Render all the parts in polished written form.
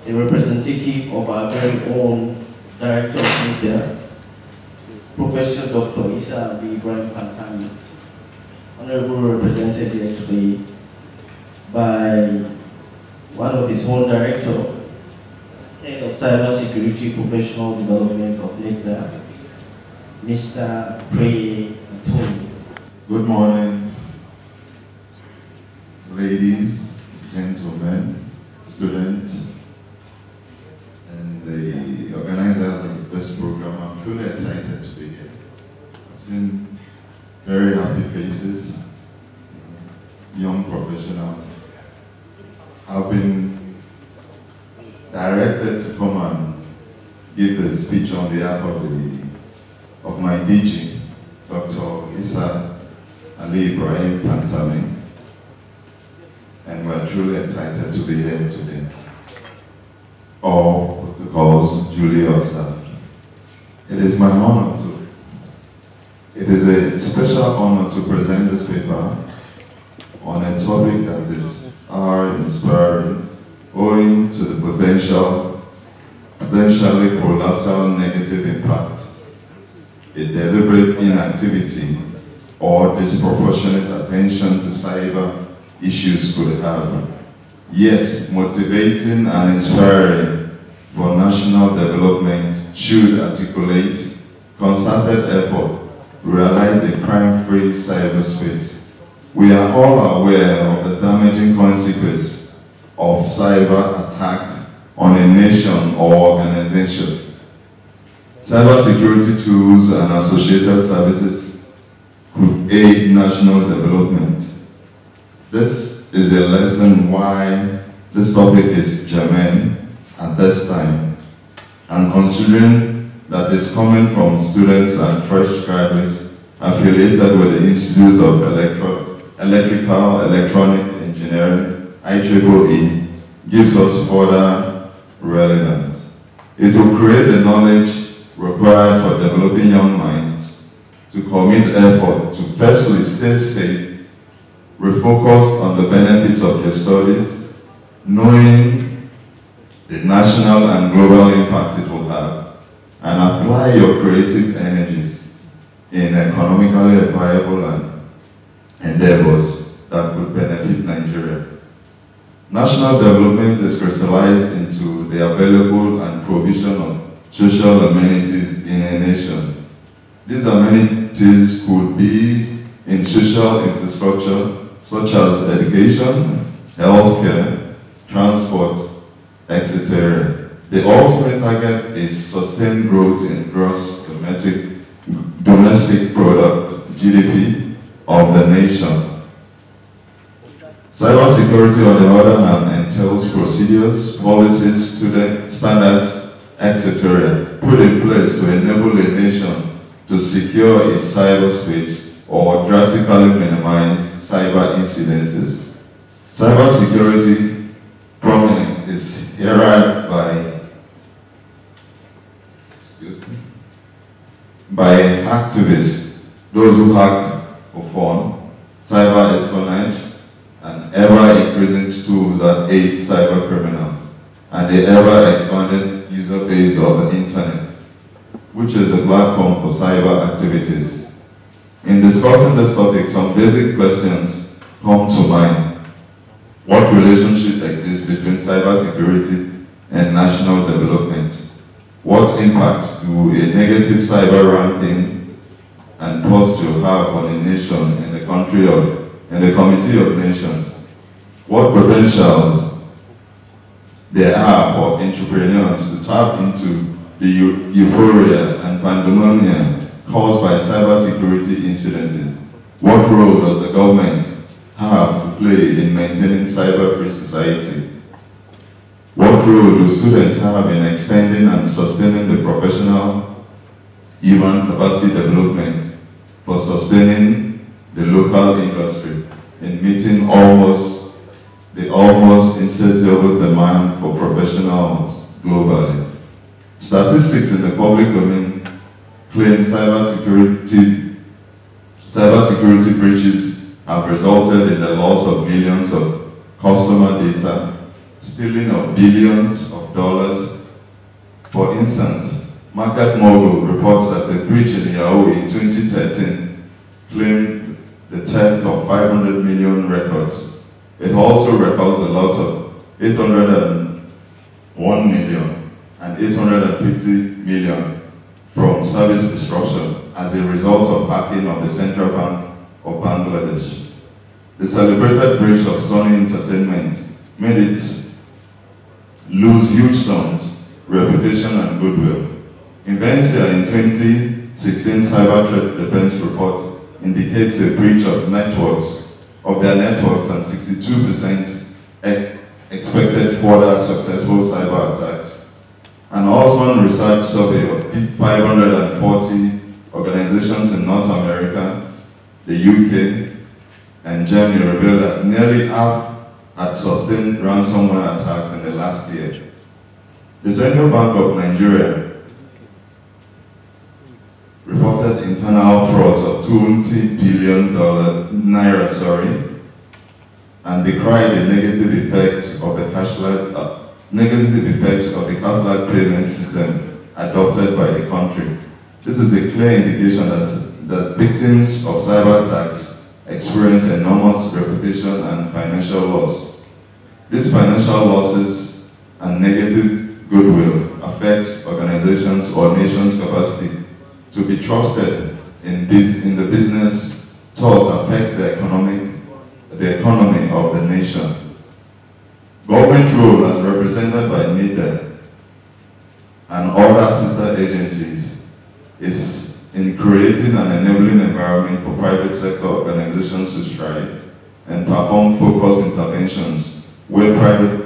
a representative of our very own Director of Media, Professor Dr. Isa Ibrahim Pantami, Honorable represented here today by one of his own director, Head of Cybersecurity Professional Development of Engr, Mr. Prey Tony. Good morning, ladies, gentlemen, students, and the organizers of this program. I'm truly excited to be here. I've seen very happy faces, young professionals. I've been directed to come and give a speech on behalf of my DG, Dr. Isa Ibrahim Pantami, and we're truly excited to be here today. All protocols duly observed. It is my honor it is a special honor to present this paper on a topic that is inspiring, owing to the potentially colossal negative impact a deliberate inactivity or disproportionate attention to cyber issues could have, yet motivating and inspiring for national development should articulate concerted effort to realize a crime-free cyberspace. We are all aware of the damaging consequences of cyber attack on a nation or organization. Cybersecurity tools and associated services could aid national development. This is a lesson why this topic is germane at this time, and considering that it's coming from students and fresh graduates affiliated with the Institute of Electronic Engineering, IEEE, gives us further relevance. It will create the knowledge required for developing young minds to commit effort to firstly stay safe, refocus on the benefits of your studies, knowing the national and global impact it will have, and apply your creative energies in economically viable endeavors that could benefit Nigeria. National development is crystallized into the available and provision of social amenities in a nation. These amenities could be in social infrastructure such as education, healthcare, transport, etc. The ultimate target is sustained growth in gross domestic product, GDP, of the nation. Cybersecurity, on the other hand, entails procedures, policies, standards, etc. put in place to enable a nation to secure its cyberspace or drastically minimize cyber incidences. Cybersecurity prominence is heralded by activists, those who hack for fun, cyber espionage, and ever-increasing tools that aid cyber criminals, and the ever-expanding user base of the internet, which is the platform for cyber activities. In discussing this topic, some basic questions come to mind. What relationship exists between cybersecurity and national development? What impact do a negative cyber ranking and posture have on a nation in the Committee of Nations? What potentials there are for entrepreneurs to tap into the euphoria and pandemonium caused by cybersecurity incidents? What role does the government have to play in maintaining cyber-free society? What role do students have in extending and sustaining the professional human capacity development for sustaining the local industry in meeting the almost insatiable demand for professionals globally? Statistics in the public domain claim cybersecurity breaches have resulted in the loss of millions of customer data, stealing of billions of dollars. For instance, Market Mogul reports that the breach in Yahoo in 2013 claimed the theft of 500 million records. It also records the loss of 801 million and 850 million from service disruption as a result of hacking of the Central Bank of Bangladesh. The celebrated breach of Sony Entertainment made it lose huge sums, reputation, and goodwill. Invencia in 2016 Cyber Threat Defense Report indicates a breach of their networks and 62% expected further successful cyber attacks. An Osman research survey of 540 organizations in North America, the UK, and Germany revealed that nearly half had sustained ransomware attacks in the last year. The Central Bank of Nigeria reported internal frauds of $20 billion and decried the negative effects of the cashless payment system adopted by the country. This is a clear indication that victims of cyber attacks experience enormous reputation and financial loss. These financial losses and negative goodwill affects organizations or nations' capacity to be trusted in the business, thus affects the economy of the nation. Government role as represented by NIDA and other sister agencies is in creating an enabling environment for private sector organizations to strive and perform focused interventions where private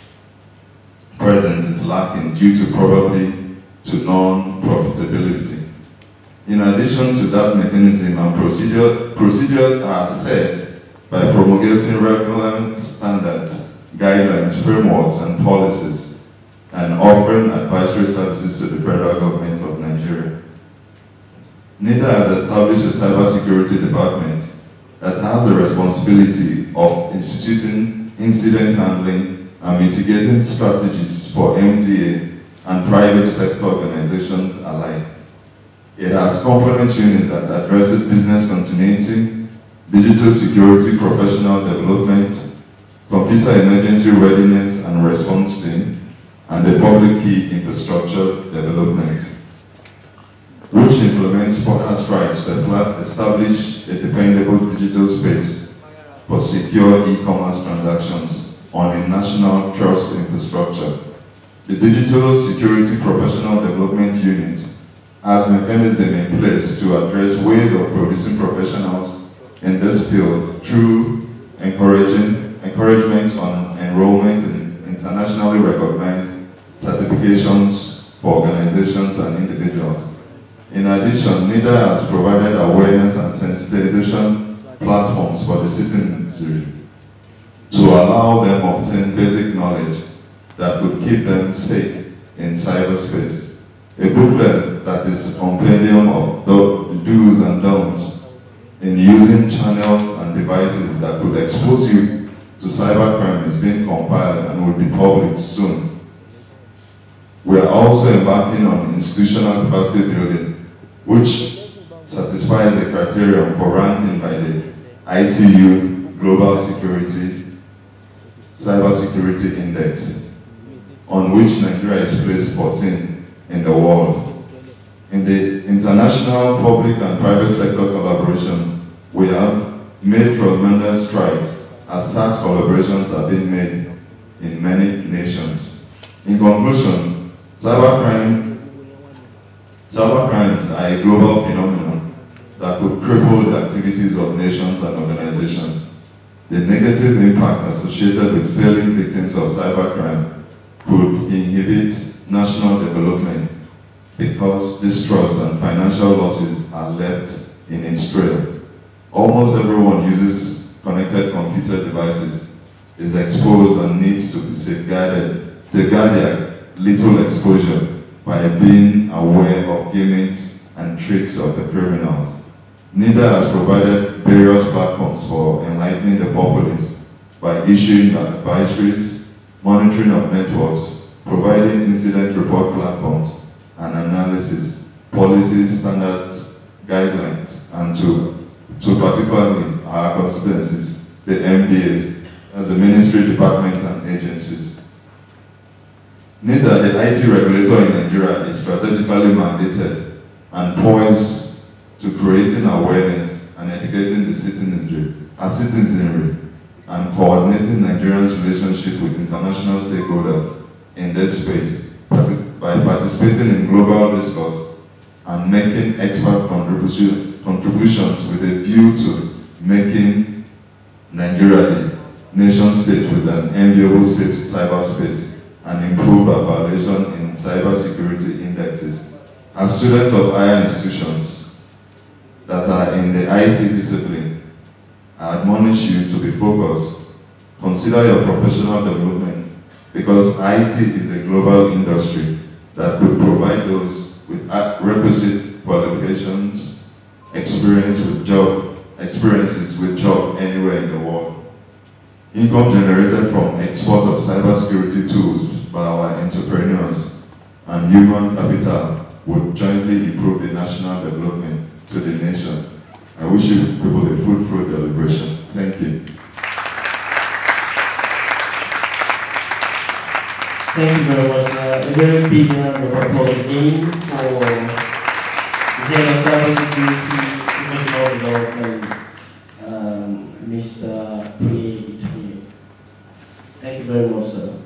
presence is lacking due to probably to non-profitability. In addition to that mechanism and procedures are set by promulgating regular standards, guidelines, frameworks, and policies, and offering advisory services to the federal government of Nigeria. NIDA has established a cybersecurity department that has the responsibility of instituting incident handling and mitigating strategies for MDA and private sector organizations alike. It has complement units that addresses business continuity, digital security professional development, computer emergency readiness and response team, and the public key infrastructure development, which implements further strides to establish a dependable digital space for secure e-commerce transactions on a national trust infrastructure. The Digital Security Professional Development Unit has mechanisms in place to address ways of producing professionals in this field through encouragement on enrollment in internationally recognized certifications for organizations and individuals. In addition, NIDA has provided awareness and sensitization platforms for the citizenry to allow them to obtain basic knowledge that would keep them safe in cyberspace. A booklet that is a compendium of do's and don'ts in using channels and devices that could expose you to cybercrime is being compiled and will be published soon. We are also embarking on institutional capacity building, which satisfies the criterion for ranking by the ITU Global Cybersecurity Index, on which Nigeria is placed 14 in the world. In the international public and private sector collaborations, we have made tremendous strides as such collaborations have been made in many nations. In conclusion, cybercrimes are a global phenomenon that could cripple the activities of nations and organizations. The negative impact associated with failing victims of cybercrime could inhibit national development because distrust and financial losses are left in its trail. Almost everyone uses connected computer devices, is exposed and needs to be safeguard their little exposure by being aware of gimmicks and tricks of the criminals. NIDA has provided various platforms for enlightening the populace by issuing advisories, monitoring of networks, providing incident report platforms and analysis, policies, standards, guidelines, and to particularly our constituencies, the MDAs, as the ministry, department, and agencies. Neither the IT regulator in Nigeria is strategically mandated and poised to creating awareness and educating the citizenry and coordinating Nigerians' relationship with international stakeholders in this space by participating in global discourse and making expert contributions with a view to making Nigeria the nation state with an enviable safe cyberspace and improve our valuation in cybersecurity indexes. As students of higher institutions that are in the IT discipline, I admonish you to be focused. Consider your professional development because IT is a global industry that could provide those with requisite qualifications, experiences with job anywhere in the world. Income generated from export of cybersecurity tools by our entrepreneurs and human capital would jointly improve the national development to the nation. I wish you people a fruitful deliberation. Thank you. Thank you very much. A very big round of applause again for the head of cybersecurity, professional development, Mr. Thank you very much, sir.